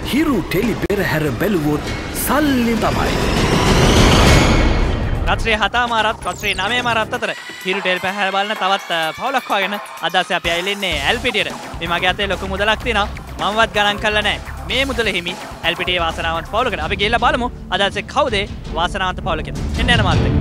හිරු tele පෙරහැර බැලුවොත් සල්ලි තමයි. රාත්‍රියේ 7:00 රාත්‍රියේ 9:00 අතර හිරු ටෙලි පෙරහැර බලන තවත් පවුලක් වගෙන අද අපි ඇවිල්ලා ඇල්පිටියට. මේ මගේ අතේ ලොකු මුදලක් තියෙනවා. මමවත් ගණන් කරලා නැහැ. මේ මුදල හිමි ඇල්පිටියේ වාසනාවන්ත පවුලකට. අපි ගිහලා බලමු අද කවුද වාසනාවන්ත පවුල කියලා. එන්න යන මාත් එක්ක.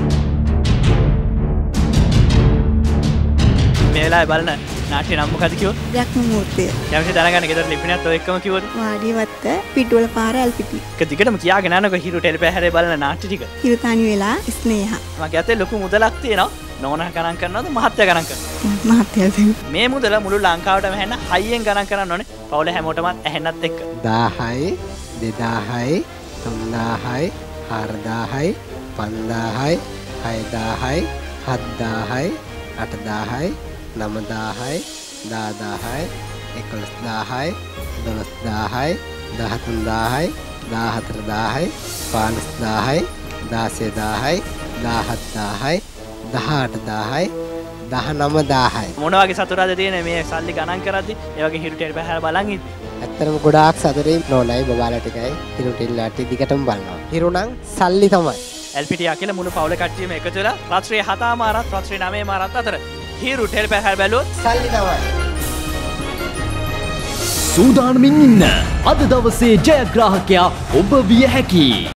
මේ වෙලාවේ බලන නාට්‍ය නම් මොකද කිව්වොත්? යක්මූර්තිය. යම්ෂි දැනගන්න ගෙදර ලිපිනත් ඔය එක්කම කිව්වොත්? වාඩිවත්ත පිටුවල පාර ඇල්පිටි. ඒක දිගටම කියාගෙන යනකො හිරු ටෙලි පෙරහැරේ බලන නාට්‍ය ටික. හිරු තනි වෙලා ස්නේහ. මගේ අතේ ලොකු මුදලක් තියෙනවා. නෝනා ගණන් කරනවද මහත්තයා ගණන් කරනවද? මහත්තයා. මේ මුදල මුළු ලංකාවටම ඇහෙන්න හයියෙන් ගණන් කරන්න ඕනේ. පවුල හැමෝටම ඇහෙන්නත් එක්ක. 1000යි 2000යි 3000යි 4000යි 5000යි 6000යි 7000යි 8000යි 9000යි 10000යි 11000යි 12000යි 13000යි 14000යි 15000යි 16000යි 17000යි 18000යි 19000යි මොන වගේ සතුටක්ද තියෙන්නේ මේ සල්ලි ගණන් කරද්දි ඒ වගේ හිරු ටෙලි පෙරහැර බලන් ඉද්දි. ඇත්තටම ගොඩාක් සතුටින් නෝනයි බබාලා ටිකයි හිරු ටෙලිලාට දිගටම බලනවා. හිරු නම් සල්ලි තමයි. ඇල්පිටියා කියලා මුළු පවුල කට්ටියම එකතු වෙලා රාත්‍රියේ 7:00 රාත්‍රියේ 9:00 අතර හිරු ටෙලි පෙරහැර බැලුවොත් සල්ලි තමයි. සූදානමින් ඉන්න අද දවසේ ජයග්‍රාහකයා ඔබ විය හැකියි.